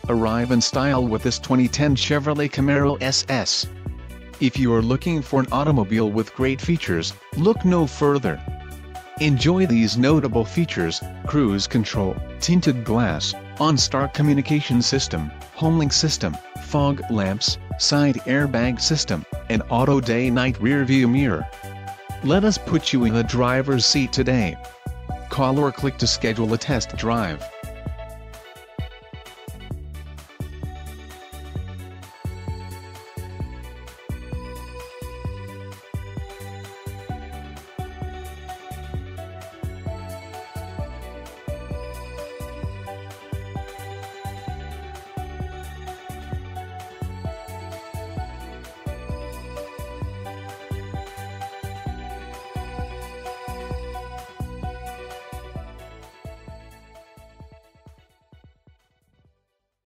Arrive in style with this 2010 Chevrolet Camaro SS. If you are looking for an automobile with great features, look no further. Enjoy these notable features: cruise control, tinted glass, OnStar communication system, homelink system, fog lamps, side airbag system, and auto day-night rear-view mirror. Let us put you in the driver's seat today. Call or click to schedule a test drive.